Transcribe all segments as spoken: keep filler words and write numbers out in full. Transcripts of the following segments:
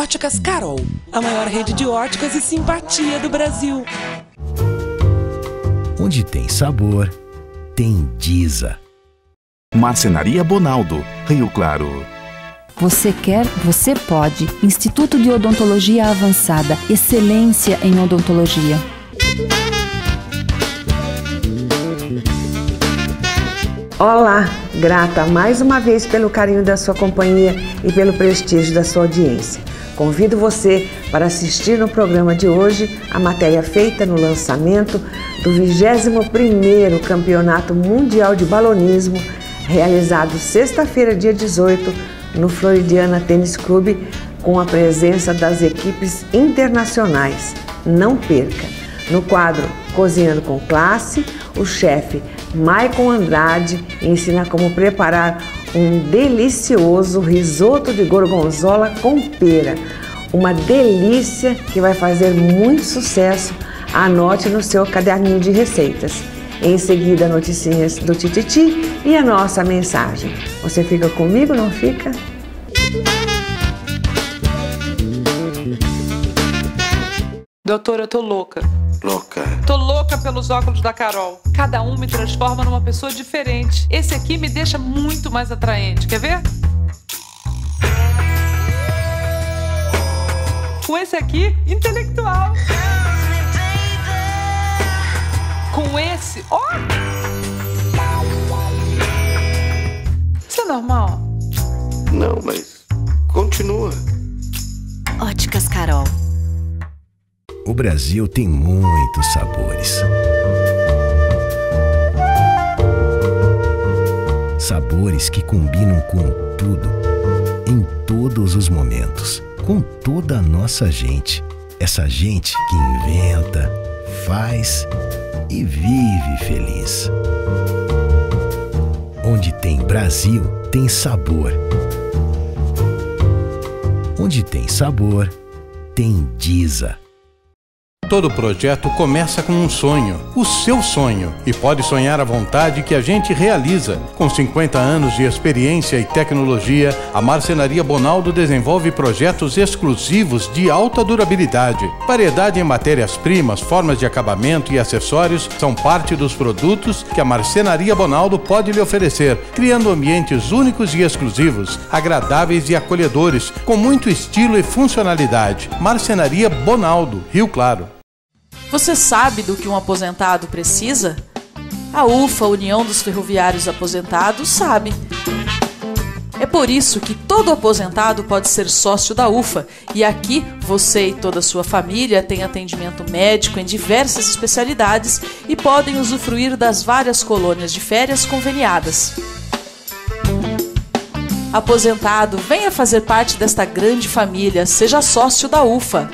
Óticas Carol, a maior rede de óticas e simpatia do Brasil. Onde tem sabor, tem Diza. Marcenaria Bonaldo, Rio Claro. Você quer, você pode. Instituto de Odontologia Avançada. Excelência em odontologia. Olá, grata mais uma vez pelo carinho da sua companhia e pelo prestígio da sua audiência. Convido você para assistir no programa de hoje a matéria feita no lançamento do vigésimo primeiro Campeonato Mundial de Balonismo, realizado sexta-feira, dia dezoito, no Floridiana Tênis Clube, com a presença das equipes internacionais. Não perca! No quadro Cozinhando com Classe, o chefe Maicon Andrade ensina como preparar um delicioso risoto de gorgonzola com pera. Uma delícia que vai fazer muito sucesso. Anote no seu caderninho de receitas. Em seguida, noticinhas do Tititi e a nossa mensagem. Você fica comigo, não fica? Doutora, eu tô louca. Louca? Tô louca pelos óculos da Carol. Cada um me transforma numa pessoa diferente. Esse aqui me deixa muito mais atraente. Quer ver? Com esse aqui, intelectual. Com esse, ó! Isso é normal? Não, mas continua. Óticas Carol. O Brasil tem muitos sabores. Sabores que combinam com tudo, em todos os momentos, com toda a nossa gente. Essa gente que inventa, faz e vive feliz. Onde tem Brasil, tem sabor. Onde tem sabor, tem Diza. Todo projeto começa com um sonho, o seu sonho, e pode sonhar à vontade que a gente realiza. Com cinquenta anos de experiência e tecnologia, a Marcenaria Bonaldo desenvolve projetos exclusivos de alta durabilidade. Variedade em matérias-primas, formas de acabamento e acessórios são parte dos produtos que a Marcenaria Bonaldo pode lhe oferecer, criando ambientes únicos e exclusivos, agradáveis e acolhedores, com muito estilo e funcionalidade. Marcenaria Bonaldo, Rio Claro. Você sabe do que um aposentado precisa? A U F A, União dos Ferroviários Aposentados, sabe. É por isso que todo aposentado pode ser sócio da U F A e aqui você e toda a sua família têm atendimento médico em diversas especialidades e podem usufruir das várias colônias de férias conveniadas. Aposentado, venha fazer parte desta grande família, seja sócio da U F A.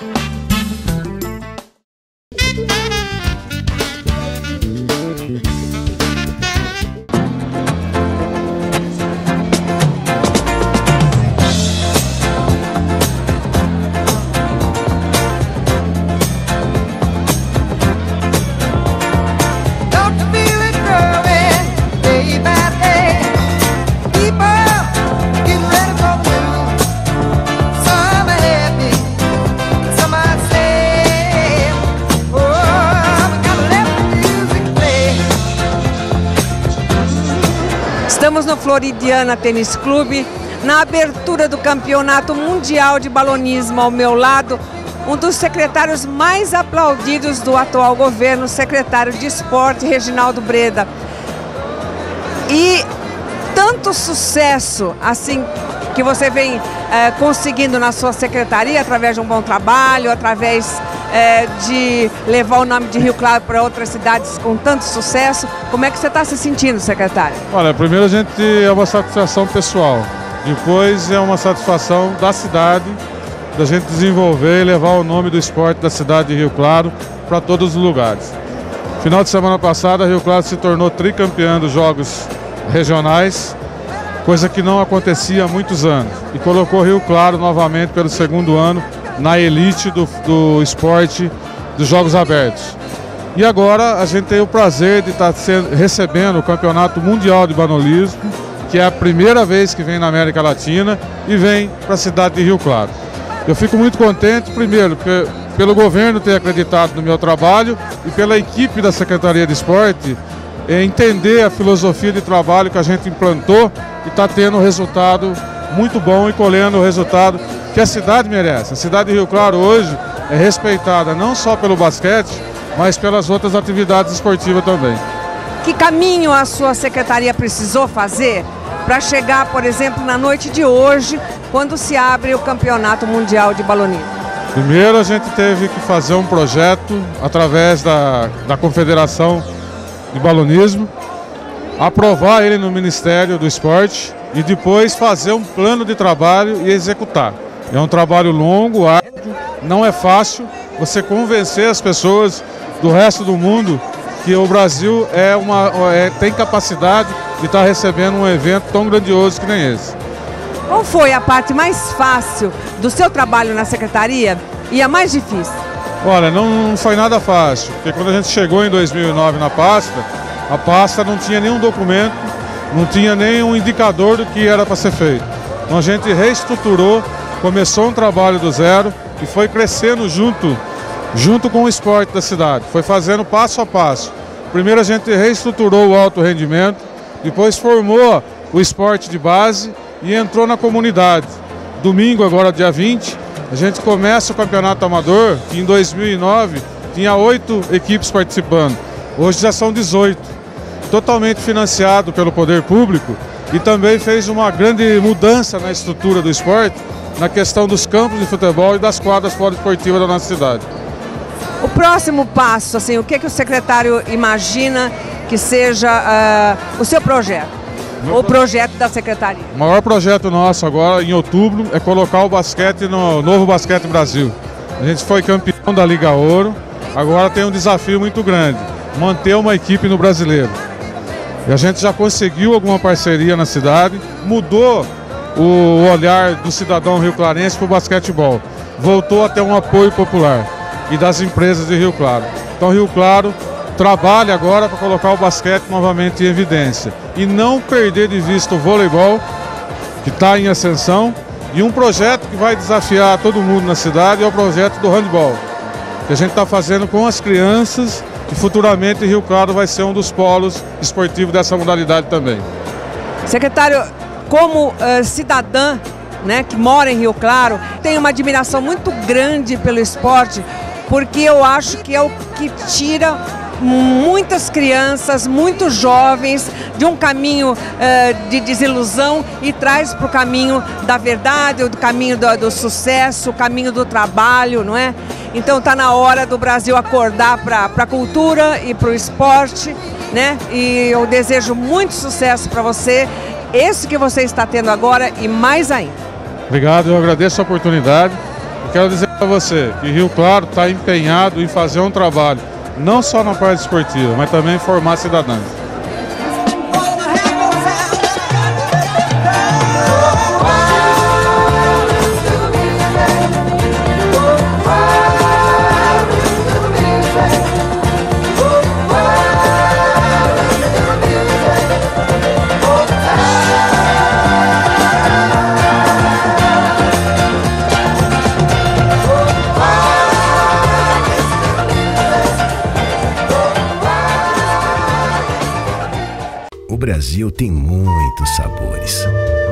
Estamos no Floridiana Tênis Clube, na abertura do Campeonato Mundial de Balonismo. Ao meu lado, um dos secretários mais aplaudidos do atual governo, o secretário de Esporte, Reginaldo Breda. E tanto sucesso assim que você vem é, conseguindo na sua secretaria, através de um bom trabalho, através é, de levar o nome de Rio Claro para outras cidades com tanto sucesso. Como é que você está se sentindo, secretário? Olha, primeiro a gente é uma satisfação pessoal, depois é uma satisfação da cidade, da gente desenvolver e levar o nome do esporte da cidade de Rio Claro para todos os lugares. Final de semana passada, Rio Claro se tornou tricampeã dos Jogos Regionais, coisa que não acontecia há muitos anos, e colocou Rio Claro novamente pelo segundo ano na elite do, do esporte dos Jogos Abertos. E agora a gente tem o prazer de estar sendo, recebendo o Campeonato Mundial de Balonismo, que é a primeira vez que vem na América Latina e vem para a cidade de Rio Claro. Eu fico muito contente, primeiro, porque, pelo governo ter acreditado no meu trabalho e pela equipe da Secretaria de Esporte é, entender a filosofia de trabalho que a gente implantou e está tendo um resultado muito bom e colhendo o resultado que a cidade merece. A cidade de Rio Claro hoje é respeitada não só pelo basquete, mas pelas outras atividades esportivas também. Que caminho a sua secretaria precisou fazer para chegar, por exemplo, na noite de hoje, quando se abre o Campeonato Mundial de Balonismo? Primeiro a gente teve que fazer um projeto através da, da Confederação de Balonismo, aprovar ele no Ministério do Esporte e depois fazer um plano de trabalho e executar. É um trabalho longo, árduo, não é fácil você convencer as pessoas do resto do mundo que o Brasil é uma, é, tem capacidade de estar recebendo um evento tão grandioso que nem esse. Qual foi a parte mais fácil do seu trabalho na secretaria e a mais difícil? Olha, não foi nada fácil, porque quando a gente chegou em dois mil e nove na pasta, a pasta não tinha nenhum documento, não tinha nenhum indicador do que era para ser feito. Então a gente reestruturou, começou um trabalho do zero e foi crescendo junto, junto com o esporte da cidade. Foi fazendo passo a passo. Primeiro a gente reestruturou o alto rendimento, depois formou o esporte de base e entrou na comunidade. Domingo, agora dia vinte, a gente começa o campeonato amador, que em dois mil e nove tinha oito equipes participando. Hoje já são dezoito. Totalmente financiado pelo poder público e também fez uma grande mudança na estrutura do esporte, na questão dos campos de futebol e das quadras poliesportivas da nossa cidade. O próximo passo, assim, o que, que o secretário imagina que seja uh, o seu projeto, o projeto da secretaria? O maior projeto nosso agora, em outubro, é colocar o basquete no Novo Basquete Brasil. A gente foi campeão da Liga Ouro, agora tem um desafio muito grande, manter uma equipe no Brasileiro. E a gente já conseguiu alguma parceria na cidade, mudou o olhar do cidadão rioclarense para o basquetebol. Voltou a ter um apoio popular e das empresas de Rio Claro. Então Rio Claro trabalha agora para colocar o basquete novamente em evidência e não perder de vista o voleibol, que está em ascensão, e um projeto que vai desafiar todo mundo na cidade é o projeto do handball, que a gente está fazendo com as crianças e futuramente Rio Claro vai ser um dos polos esportivos dessa modalidade também. Secretário, como uh, cidadã, né, que mora em Rio Claro, tenho uma admiração muito grande pelo esporte, porque eu acho que é o que tira muitas crianças, muitos jovens de um caminho uh, de desilusão e traz para o caminho da verdade, do caminho do, do sucesso, o caminho do trabalho, não é? Então está na hora do Brasil acordar para a cultura e para o esporte, né? E eu desejo muito sucesso para você, esse que você está tendo agora e mais ainda. Obrigado, eu agradeço a oportunidade. Eu quero dizer para você que Rio Claro está empenhado em fazer um trabalho, não só na parte esportiva, mas também formar cidadãos. O Brasil tem muitos sabores.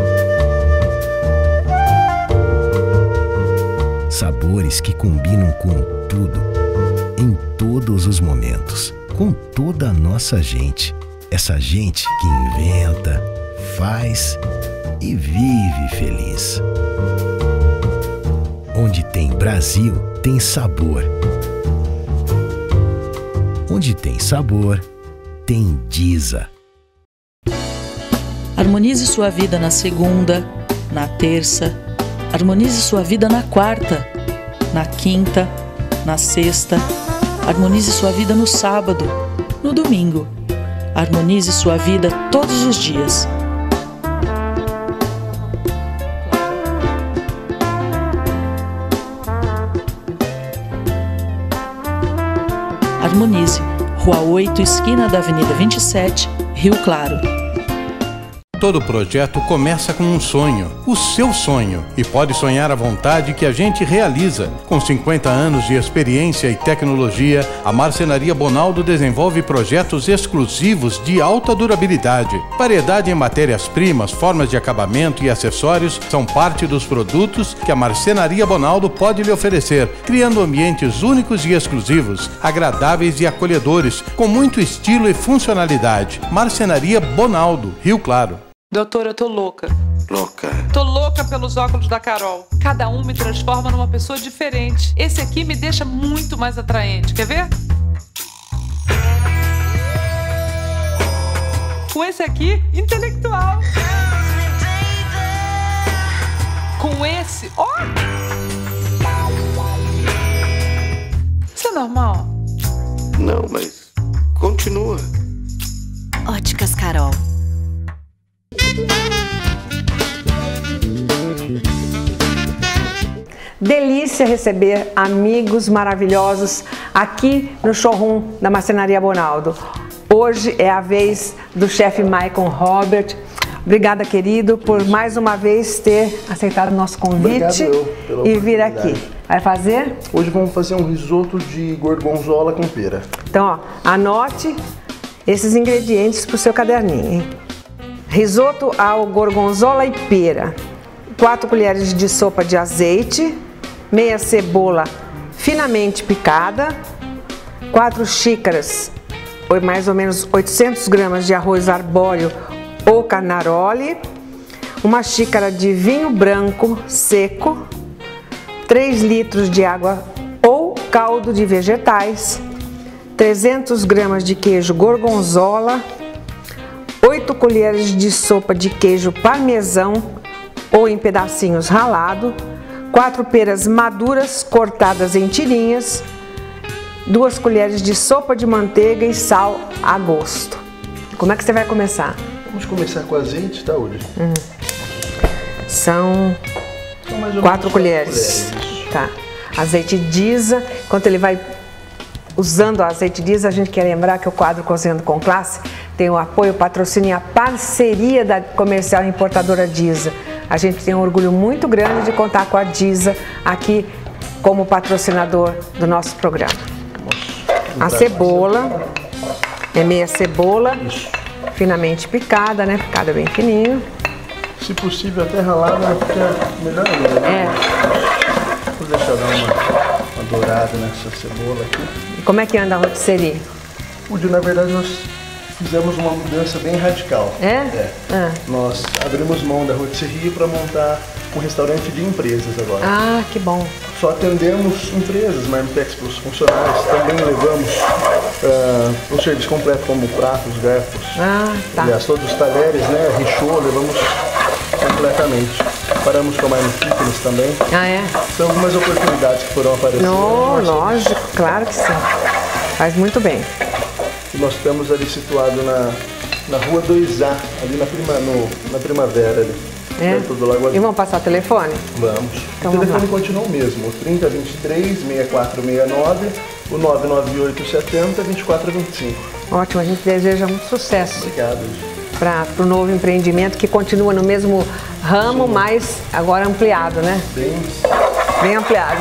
Sabores que combinam com tudo, em todos os momentos, com toda a nossa gente. Essa gente que inventa, faz e vive feliz. Onde tem Brasil, tem sabor. Onde tem sabor, tem Disa. Harmonize sua vida na segunda, na terça. Harmonize sua vida na quarta, na quinta, na sexta. Harmonize sua vida no sábado, no domingo. Harmonize sua vida todos os dias. Harmonize, Rua oito, esquina da Avenida vinte e sete, Rio Claro. Todo projeto começa com um sonho, o seu sonho, e pode sonhar à vontade que a gente realiza. Com cinquenta anos de experiência e tecnologia, a Marcenaria Bonaldo desenvolve projetos exclusivos de alta durabilidade. Variedade em matérias-primas, formas de acabamento e acessórios são parte dos produtos que a Marcenaria Bonaldo pode lhe oferecer, criando ambientes únicos e exclusivos, agradáveis e acolhedores, com muito estilo e funcionalidade. Marcenaria Bonaldo, Rio Claro. Doutora, eu tô louca. Louca. Tô louca pelos óculos da Carol. Cada um me transforma numa pessoa diferente. Esse aqui me deixa muito mais atraente. Quer ver? Com esse aqui, intelectual. Com esse, ó! Isso é normal? Não, mas continua. Óticas Carol. Delícia receber amigos maravilhosos aqui no showroom da Marcenaria Bonaldo. Hoje é a vez do chefe Michael Robert. Obrigada, querido, por mais uma vez ter aceitado o nosso convite e vir aqui. Vai fazer? Hoje vamos fazer um risoto de gorgonzola com pera. Então, ó, anote esses ingredientes para o seu caderninho, hein? Risoto ao gorgonzola e pera. quatro colheres de sopa de azeite, meia cebola finamente picada, quatro xícaras, ou mais ou menos oitocentos gramas de arroz arbóreo ou carnaroli, uma xícara de vinho branco seco, três litros de água ou caldo de vegetais, trezentos gramas de queijo gorgonzola, oito colheres de sopa de queijo parmesão ou em pedacinhos ralado, quatro peras maduras cortadas em tirinhas, duas colheres de sopa de manteiga e sal a gosto. Como é que você vai começar? Vamos começar com azeite, tá, Uri? Uhum. São então, quatro colheres. colheres. Tá. Azeite Disa. Enquanto ele vai usando o azeite Disa, a gente quer lembrar que o quadro Cozinhando com Classe tem o apoio, o patrocínio e a parceria da comercial importadora Disa. A gente tem um orgulho muito grande de contar com a Disa aqui como patrocinador do nosso programa. A cebola, é meia cebola, finamente picada, né? Picada bem fininho. Se possível até ralada, fica melhor ainda, né? É. Vou deixar dar uma, uma dourada nessa cebola aqui. E como é que anda a rotisserie? Pude, na verdade, nós fizemos uma mudança bem radical. É? É. Ah. Nós abrimos mão da rotisserie para montar um restaurante de empresas agora. Ah, que bom. Só atendemos empresas, marmitex para os funcionários, também levamos uh, um serviço completo como pratos, garfos. Ah, tá. Aliás, todos os talheres, né, richô, levamos completamente. Paramos com a Marmite Fitness também. Ah, é? São algumas oportunidades que foram aparecendo. Não, lógico, claro que sim. Faz muito bem. E nós estamos ali situado na, na rua dois A, ali na, prima, no, na primavera. Ali, é? Do Lago Azul. E vamos passar o telefone? Vamos. Então, o telefone vamos continua o mesmo, o trinta, vinte e três, sessenta e quatro sessenta e nove, o nove nove oito setenta, vinte e quatro vinte e cinco. Ótimo, a gente deseja muito sucesso. Obrigado. Para o novo empreendimento que continua no mesmo ramo, sim, mas agora ampliado, né? Bem, bem ampliado.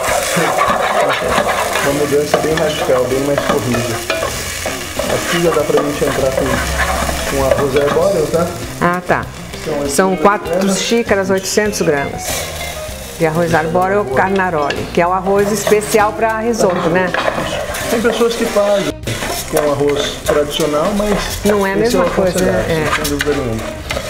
Uma mudança bem radical, bem mais corrida. Aqui já dá pra gente entrar com, com arroz arbóreo, tá? Ah, tá. Então, são quatro xícaras, oitocentos gramas de arroz arbóreo ou carnaroli, que é o arroz especial para risoto, né? Tem pessoas que fazem com arroz tradicional, mas não é a mesma é coisa, né? É. Sem dúvida nenhuma.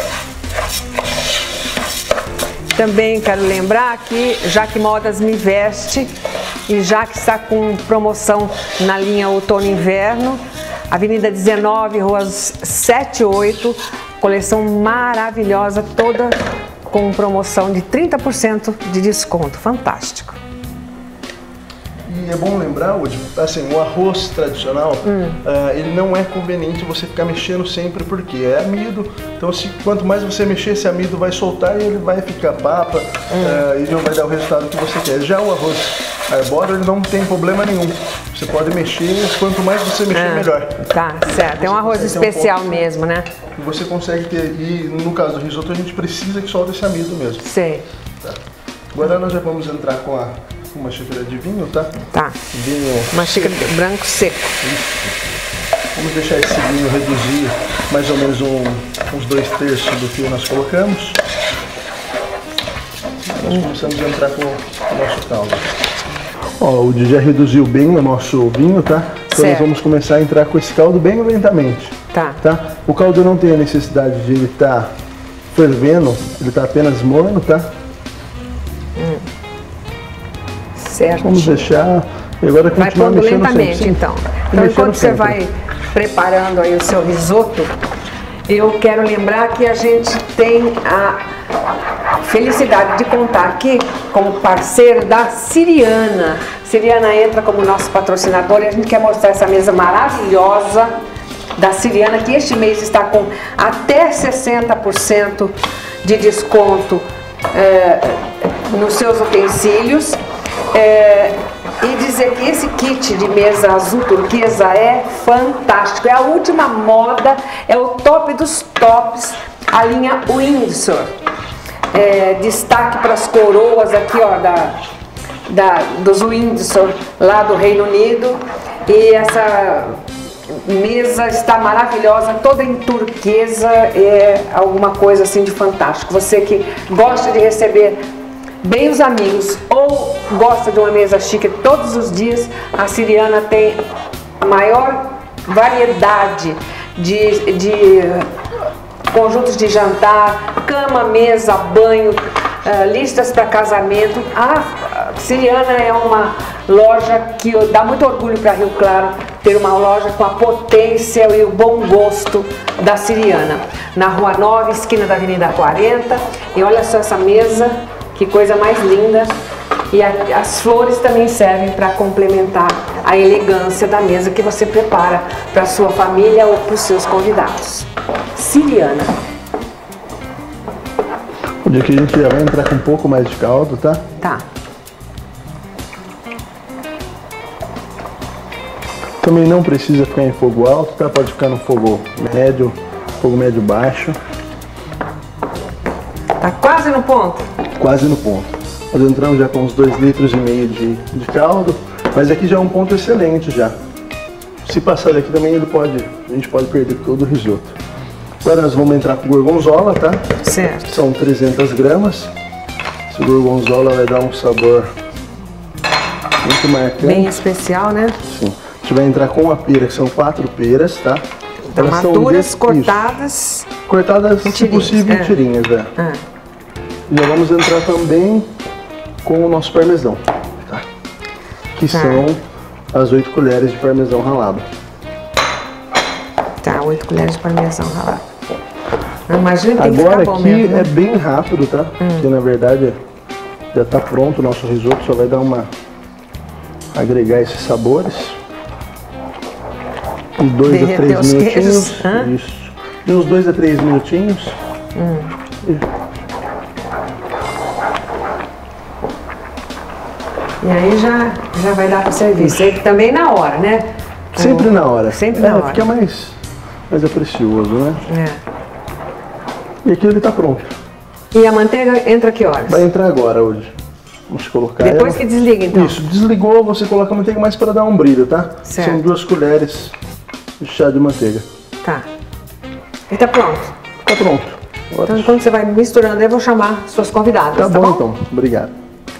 Também quero lembrar que Jaque Modas me veste e já que está com promoção na linha outono e inverno, Avenida dezenove, ruas sete e oito, coleção maravilhosa, toda com promoção de trinta por cento de desconto, fantástico. E é bom lembrar, Woody, assim, o arroz tradicional, hum. uh, ele não é conveniente você ficar mexendo sempre, porque é amido. Então, se, quanto mais você mexer, esse amido vai soltar e ele vai ficar papa hum. uh, e não vai dar o resultado que você quer. Já o arroz arbóreo, ele não tem problema nenhum. Você pode mexer, quanto mais você mexer, ah, melhor. Tá, certo. É um arroz especial um mesmo, né? E você consegue ter, e no caso do risoto, a gente precisa que solte esse amido mesmo. Sei. Tá. Agora nós já vamos entrar com a uma xícara de vinho, tá? Tá. Vinho uma xícara de branco seco. Isso. Vamos deixar esse vinho reduzir mais ou menos um, uns dois terços do que nós colocamos. Nós começamos a entrar com o nosso caldo. Ó, o Woody já reduziu bem o nosso vinho, tá? Então certo. Nós vamos começar a entrar com esse caldo bem lentamente. Tá. Tá? O caldo não tem a necessidade de ele estar tá fervendo, ele está apenas morno, tá? Hum. Certo. Vamos deixar e agora vai continuar pondo mexendo lentamente, sempre. então. Então, enquanto você vai preparando aí o seu risoto, eu quero lembrar que a gente tem a felicidade de contar aqui como parceiro da Siriana. Siriana entra como nosso patrocinador e a gente quer mostrar essa mesa maravilhosa da Siriana, que este mês está com até sessenta por cento de desconto é, nos seus utensílios. É, e dizer que esse kit de mesa azul turquesa é fantástico, é a última moda, é o top dos tops, a linha Windsor. É, destaque para as coroas aqui, ó, da, da, dos Windsor lá do Reino Unido. E essa mesa está maravilhosa, toda em turquesa, é alguma coisa assim de fantástico. Você que gosta de receber bem os amigos ou gosta de uma mesa chique todos os dias, a Siriana tem a maior variedade de, de conjuntos de jantar, cama, mesa, banho, uh, listas para casamento. A Siriana é uma loja que dá muito orgulho para Rio Claro ter uma loja com a potência e o bom gosto da Siriana. Na Rua nove, esquina da Avenida quarenta. E olha só essa mesa, que coisa mais linda. E a, as flores também servem para complementar a elegância da mesa que você prepara para a sua família ou para os seus convidados. Siriana. O dia que a gente já vai entrar com um pouco mais de caldo, tá? Tá. Também não precisa ficar em fogo alto, tá? Pode ficar no fogo médio, fogo médio baixo. Tá quase no ponto? Quase no ponto. Nós entramos já com uns dois litros e meio de, de caldo, mas aqui já é um ponto excelente já. Se passar daqui também ele pode, a gente pode perder todo o risoto. Agora nós vamos entrar com gorgonzola, tá? Certo. São trezentas gramas. Esse gorgonzola vai dar um sabor muito marcante. Bem especial, né? Sim. A gente vai entrar com a pera, que são quatro peras, tá? Então, maduras, cortadas. Isso. Cortadas, se possível, em tirinhas, né? É. Já vamos entrar também com o nosso parmesão, tá? Que tá. São as oito colheres de parmesão ralado. Tá, oito colheres de parmesão ralado. Imagina, tem agora que ficar bom aqui mesmo, né? É bem rápido, tá? Hum. Porque na verdade já tá pronto o nosso risoto, só vai dar uma... agregar esses sabores. De dois a três minutinhos. Isso. De uns dois a três minutinhos. Hum. E... e aí já, já vai dar para servir. Sempre também na hora, né? Sempre na hora. Sempre é, na hora. Fica mais, mais aprecioso, né? É. E aqui ele tá pronto. E a manteiga entra que horas? Vai entrar agora hoje. Vamos colocar Depois ela. que desliga, então? Isso, desligou, você coloca a manteiga mais para dar um brilho, tá? Certo. São duas colheres de chá de manteiga. Tá. E tá pronto? Tá pronto. Agora... Então, quando você vai misturando, eu vou chamar suas convidadas, tá, tá bom? bom? Então, obrigado.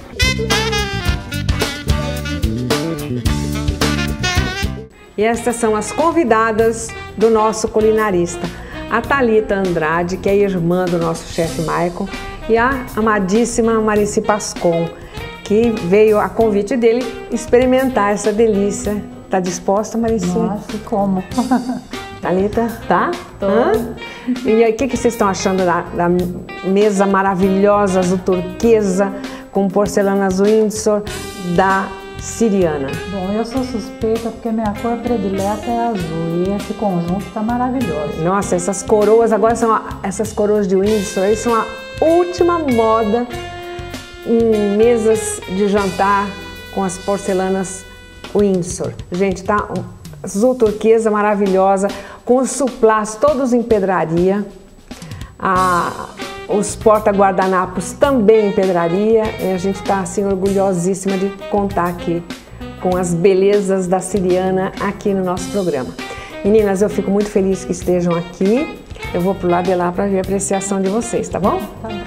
E estas são as convidadas do nosso culinarista. A Thalita Andrade, que é irmã do nosso chefe Maicon, e a amadíssima Marici Pascon, que veio a convite dele experimentar essa delícia. Tá disposta, Marici? Nossa, como? Thalita, tá? Tô. Hã? E aí, o que, que vocês estão achando da, da mesa maravilhosa azul turquesa, com porcelanas Windsor, da Siriana? Bom, eu sou suspeita porque minha cor predileta é azul e esse conjunto tá maravilhoso. Nossa, essas coroas agora são a, essas coroas de Windsor aí são a última moda em mesas de jantar com as porcelanas Windsor. Gente, tá azul turquesa maravilhosa, com os suplás todos em pedraria. A, os porta-guardanapos também em pedraria. E a gente está assim orgulhosíssima de contar aqui com as belezas da Siriana aqui no nosso programa. Meninas, eu fico muito feliz que estejam aqui. Eu vou pro lado de lá para ver a apreciação de vocês, tá bom? Tá bom.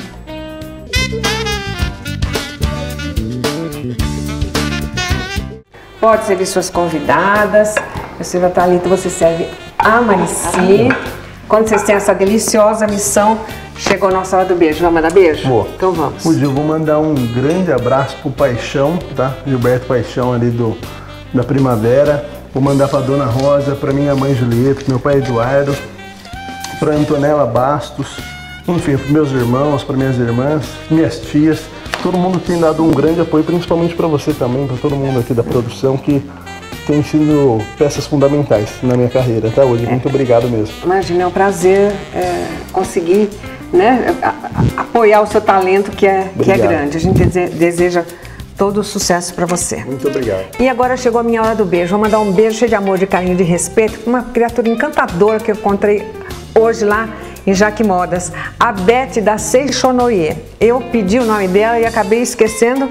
Pode servir suas convidadas. Eu sirvo a Thalita, você serve a Marici. Quando vocês têm essa deliciosa missão, chegou a nossa hora do beijo. Vamos mandar beijo? Boa. Então vamos. Hoje eu vou mandar um grande abraço pro Paixão, tá? Gilberto Paixão ali do, da Primavera. Vou mandar pra Dona Rosa, pra minha mãe Julieta, pro meu pai Eduardo, pra Antonella Bastos, enfim, pros meus irmãos, pra minhas irmãs, minhas tias. Todo mundo tem dado um grande apoio, principalmente pra você também, pra todo mundo aqui da produção que tem sido peças fundamentais na minha carreira, tá? Hoje, é. Muito obrigado mesmo. Imagina, é um prazer é, conseguir, né, a, a, apoiar o seu talento que é, que é grande. A gente deseja todo o sucesso para você. Muito obrigado. E agora chegou a minha hora do beijo. Vou mandar um beijo cheio de amor, de carinho, de respeito para uma criatura encantadora que eu encontrei hoje lá em Jaque Modas, a Beth da Seixonoye. Eu pedi o nome dela e acabei esquecendo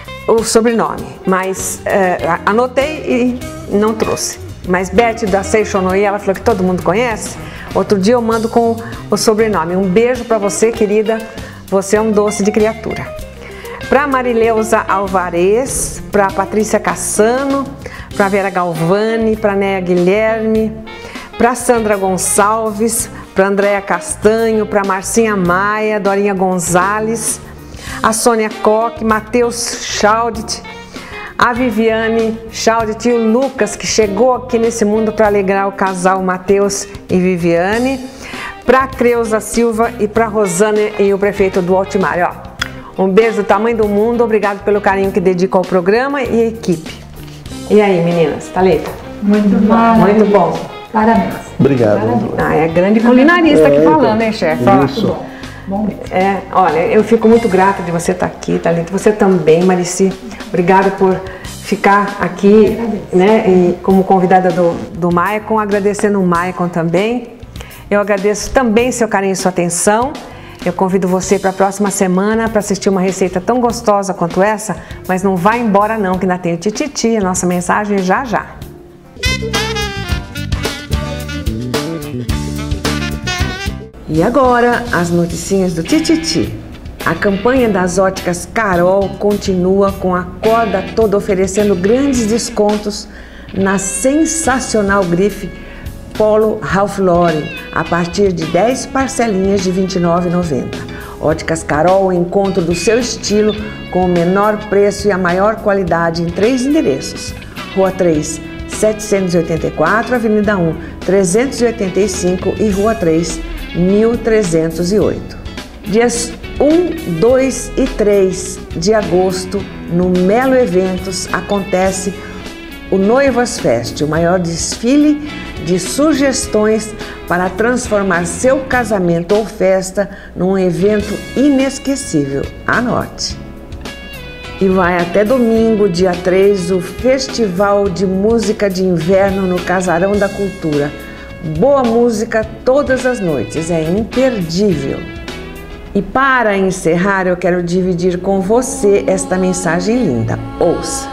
o sobrenome, mas é, anotei e não trouxe. Mas Beth da Seixonoye, ela falou que todo mundo conhece. Outro dia eu mando com o sobrenome. Um beijo para você, querida. Você é um doce de criatura. Para Marileuza Alvarez, para Patrícia Cassano, para Vera Galvani, para Néa Guilherme, para Sandra Gonçalves, para Andréa Castanho, para Marcinha Maia, Dorinha Gonzalez, a Sônia Koch, Matheus Schaudet, a Viviane Schaudet e o Lucas, que chegou aqui nesse mundo para alegrar o casal Matheus e Viviane, para Creuza Silva e para Rosana e o prefeito do Altimar. Ó, um beijo do tamanho do mundo, obrigado pelo carinho que dedica ao programa e à equipe. E aí, meninas, Thalita? Muito bom. Muito bom. Parabéns. Obrigado. Parabéns. Ah, é grande culinarista aqui falando, hein, chefe? Isso. Bom. Bom é, olha, eu fico muito grata de você estar aqui, Thalita. Você também, Marici. Obrigada por ficar aqui, né, e como convidada do, do Maicon, agradecendo o Maicon também. Eu agradeço também seu carinho e sua atenção. Eu convido você para a próxima semana para assistir uma receita tão gostosa quanto essa, mas não vai embora não, que ainda tem o Tititi, a nossa mensagem já já. E agora, as noticinhas do Tititi. A campanha das óticas Carol continua com a corda toda oferecendo grandes descontos na sensacional grife Polo Ralph Lauren, a partir de dez parcelinhas de vinte e nove reais e noventa centavos. Óticas Carol, o encontro do seu estilo com o menor preço e a maior qualidade em três endereços. Rua três, setecentos e oitenta e quatro, Avenida um, trezentos e oitenta e cinco e Rua três, mil trezentos e oito. Dias um, dois e três de agosto, no Melo Eventos, acontece o Noivas Fest, o maior desfile de sugestões para transformar seu casamento ou festa num evento inesquecível. Anote! E vai até domingo, dia três, o Festival de Música de Inverno no Casarão da Cultura. Boa música todas as noites, é imperdível. E para encerrar, eu quero dividir com você esta mensagem linda. Ouça!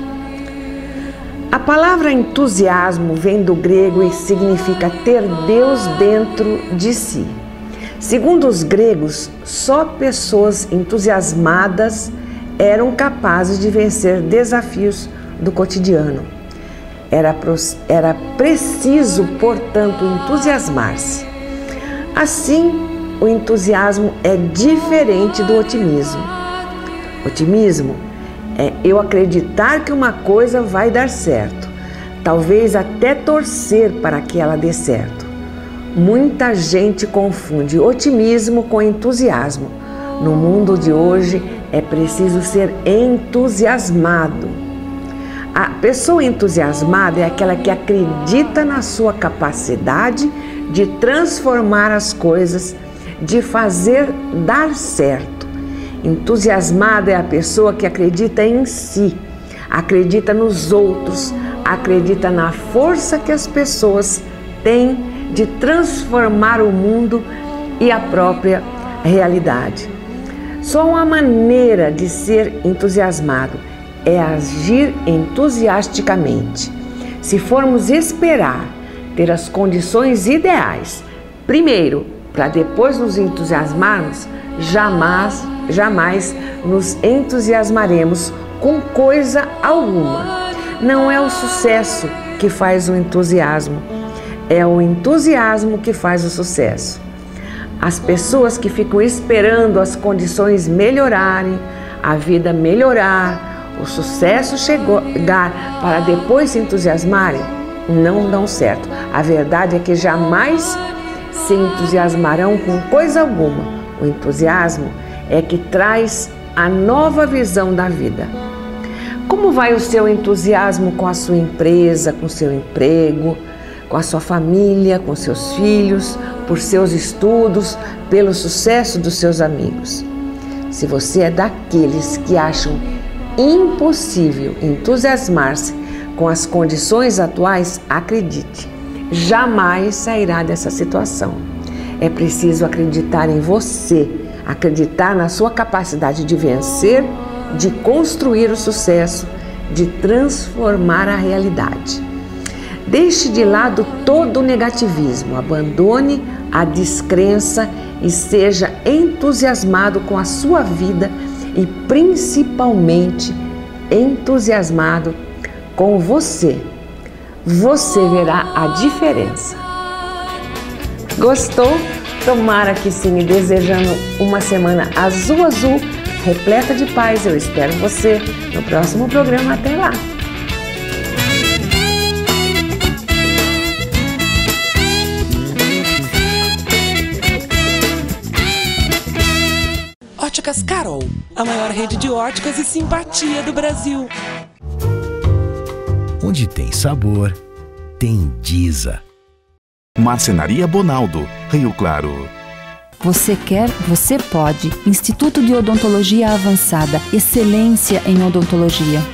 A palavra entusiasmo vem do grego e significa ter Deus dentro de si. Segundo os gregos, só pessoas entusiasmadas eram capazes de vencer desafios do cotidiano. Era, era preciso, portanto, entusiasmar-se. Assim, o entusiasmo é diferente do otimismo. Otimismo é eu acreditar que uma coisa vai dar certo, talvez até torcer para que ela dê certo. Muita gente confunde otimismo com entusiasmo. No mundo de hoje é preciso ser entusiasmado. A pessoa entusiasmada é aquela que acredita na sua capacidade de transformar as coisas, de fazer dar certo. Entusiasmada é a pessoa que acredita em si, acredita nos outros, acredita na força que as pessoas têm de transformar o mundo e a própria realidade. Só uma maneira de ser entusiasmado é agir entusiasticamente. Se formos esperar ter as condições ideais, primeiro, para depois nos entusiasmarmos, jamais, jamais nos entusiasmaremos com coisa alguma. Não é o sucesso que faz o entusiasmo, é o entusiasmo que faz o sucesso. As pessoas que ficam esperando as condições melhorarem, a vida melhorar, o sucesso chegar para depois se entusiasmarem, não dão certo. A verdade é que jamais se entusiasmarão com coisa alguma. O entusiasmo é que traz a nova visão da vida. Como vai o seu entusiasmo com a sua empresa, com o seu emprego, com a sua família, com seus filhos, por seus estudos, pelo sucesso dos seus amigos? Se você é daqueles que acham impossível entusiasmar-se com as condições atuais, acredite, jamais sairá dessa situação. É preciso acreditar em você, acreditar na sua capacidade de vencer, de construir o sucesso, de transformar a realidade. Deixe de lado todo o negativismo, abandone a descrença e seja entusiasmado com a sua vida e principalmente entusiasmado com você. Você verá a diferença. Gostou? Tomara que sim, e desejando uma semana azul azul, repleta de paz. Eu espero você no próximo programa. Até lá! Óticas Carol, a maior rede de óticas e simpatia do Brasil. Onde tem sabor, tem Diza. Marcenaria Bonaldo, Rio Claro. Você quer, você pode. Instituto de Odontologia Avançada, excelência em odontologia.